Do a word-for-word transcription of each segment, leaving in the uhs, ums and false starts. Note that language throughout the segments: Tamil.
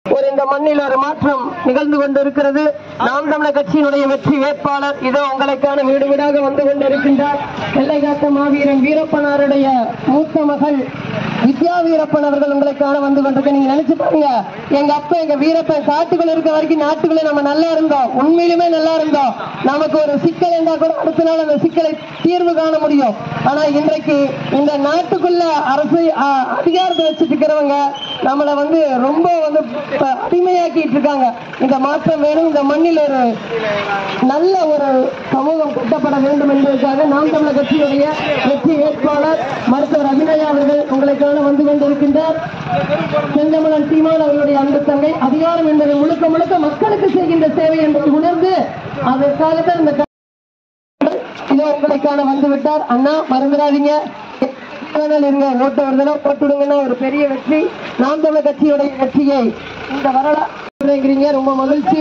ஒரு இந்த மண்ணில் ஒரு மாற்றம் நிகழ்ந்து கொண்டிருக்கிறது. நாம் தமிழர் கட்சியினுடைய வெற்றி வேட்பாளர் இதோ உங்களுக்கான வீடு வீடாக வந்து கொண்டிருக்கின்றார். எல்லை காத்த மாவீரன் வீரப்பனாருடைய மூத்த மகள் வித்யா வீரப்பன் அவர்கள் உங்களுக்கான வந்து கொண்டிருக்க. நீங்க நினைச்சு பாருங்க, எங்க அப்பா எங்க வீரப்பன் காட்டுக்குள்ள இருக்க வரைக்கும் நாட்டுக்குள்ள நம்ம நல்லா இருந்தோம், உண்மையிலுமே நல்லா இருந்தோம். நமக்கு ஒரு சிக்கல் என்றா கூட அடுத்த நாள் அந்த சிக்கலை தீர்வு காண முடியும். ஆனா இன்றைக்கு இந்த நாட்டுக்குள்ள அரசு அதிகாரத்தை வச்சுட்டு இருக்கிறவங்க நம்மளை வந்து ரொம்ப வந்து அடிமையாக்கிட்டு இருக்காங்க. இந்த மாற்றம் வேணும். இந்த மண்ணில் ஒரு நல்ல ஒரு சமூகம் கட்டப்பட வேண்டும் என்பதற்காக நாம் தமிழர் கட்சியுடைய வெற்றி வேட்பாளர் மருத்துவர் அபிநயா அவர்கள் உங்களுக்கான வந்து கொண்டிருக்கின்றார். செந்தமிழன் சீமான் அவர்களுடைய அன்பு தங்கை. அதிகாரம் என்பது முழுக்க முழுக்க மக்களுக்கு செய்கின்ற சேவை என்பதை உணர்ந்து அதற்காகத்தான் இந்த இதோ உங்களுக்கான வந்து விட்டார். அண்ணா மறந்துடாதீங்க, இருங்க, ஓட்டு வருதுன்னா போட்டுடுங்கன்னா ஒரு பெரிய வெற்றி. நாம் தமிழர் கட்சியுடைய வெற்றியை இந்த வரலாறு ரொம்ப மகிழ்ச்சி.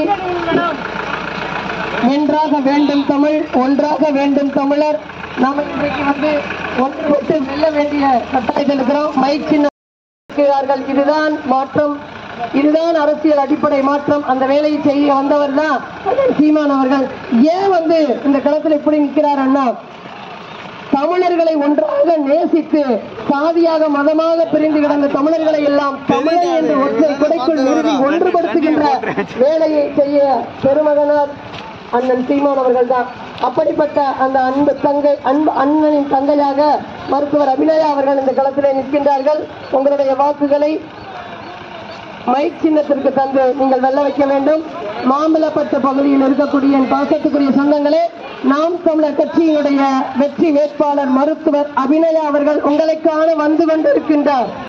வென்றாக வேண்டும் தமிழ், ஒன்றாக வேண்டும் தமிழர். நாம இன்றைக்கு வந்து ஒன்றுபட்டு வெல்ல வேண்டிய கட்டாயத்தில் இருக்கிறோம். மைக் சின்ன இதுதான் மாற்றம், இதுதான் அரசியல் அடிப்படை மாற்றம். அந்த வேலையை செய்ய வந்தவர் தான் சீமான் அவர்கள். ஏன் வந்து இந்த களத்தில் இப்படி நிற்கிறார் அண்ணா? தமிழர்களை ஒன்றாக நேசித்து சாதியாக மதமாக பிரிந்து கிடந்த தமிழர்களை எல்லாம் தமிழர் என்று ஒற்றை குடைக்குள் நிறுவி ஒன்றுபடுத்துகின்ற வேலையை செய்ய பெருமகனார் அண்ணன் சீமான் அவர்கள் தான். அப்படிப்பட்ட அந்த அன்பு தங்கை அன்பு அண்ணனின் தங்கையாக மருத்துவர் அபிநயா அவர்கள் இந்த களத்திலே நிற்கின்றார்கள். உங்களுடைய வாக்குகளை மைக் சின்னத்திற்கு தந்து நீங்கள் வெல்ல வைக்க வேண்டும். மாம்பழப்பட்டு பகுதியில் இருக்கக்கூடிய என் பாசத்துக்குரிய சொந்தங்களே, நாம் தமிழர் கட்சியினுடைய வெற்றி வேட்பாளர் மருத்துவர் அபிநயா அவர்கள் உங்களுக்கான வந்து கொண்டிருக்கின்றார்.